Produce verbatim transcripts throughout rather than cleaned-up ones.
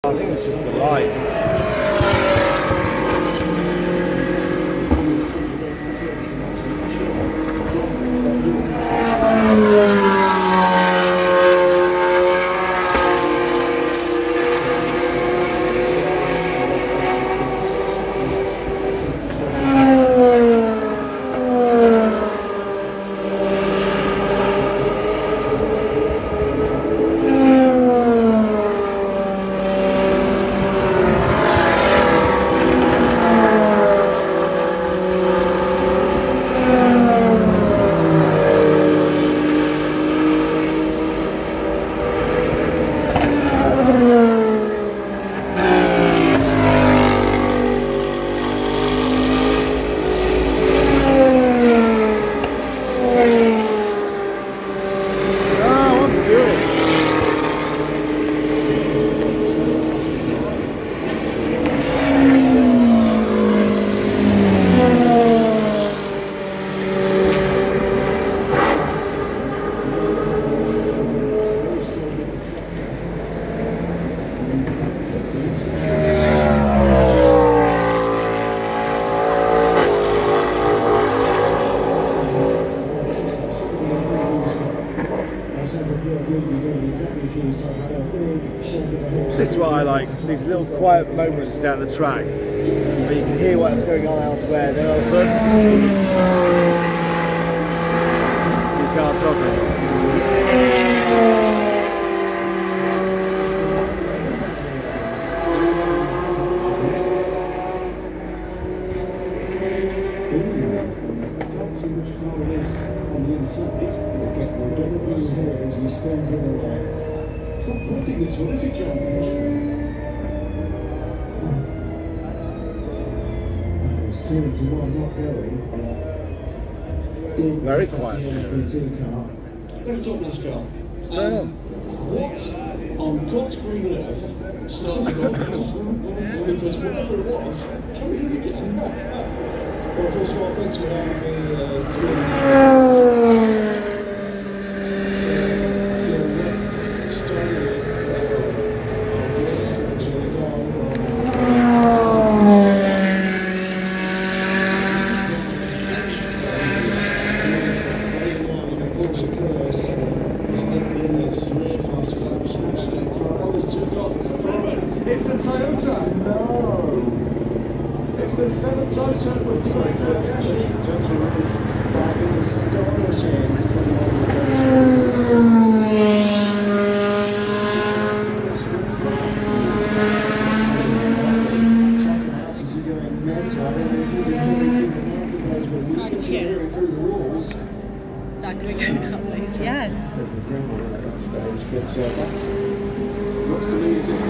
I think it's just the light. This is what I like, these little quiet moments down the track where you can hear what's going on elsewhere, then all of a sudden you can't talk anymore. Putting this one, is it, John? That was two to one, not going. Very quiet. Let's talk NASCAR. What's going on? What on God's green earth started all this? Because whatever it was, can we do it again? Well, first of all, thanks for having me. Uh, it's really It's the Toyota. No. It's the seven Toyota with Toyota. That is astonishing. Houses are going mental. I don't know if you can hear it through the microphones, but we can hear it through the walls. That can we go now, please? Yes. But uh, that's looks to me as if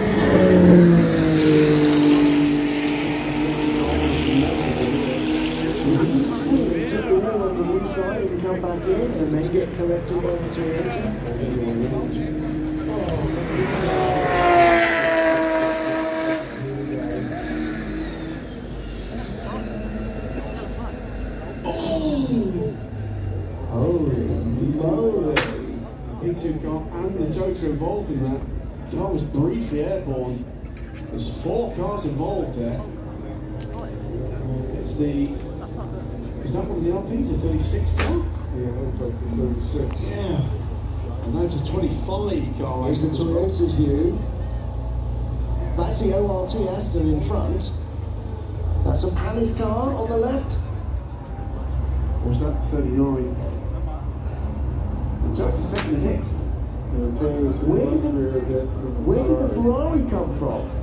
on the inside and come back in and then get collected by the Toyota. Oh! Holy moly! He took off and the Toyota involved in that. The car was briefly airborne. There's four cars involved there. It's the... Is that one of the L Ps, the thirty-six car? Yeah, that looks like the thirty-six. Yeah. And that's a twenty-five car. Here's the Toyota's view. That's the O R T Aston in front. That's a Palace car on the left. Or is that thirty-nine? The Toyota's taking a hit. Where did the, where did the Ferrari come from?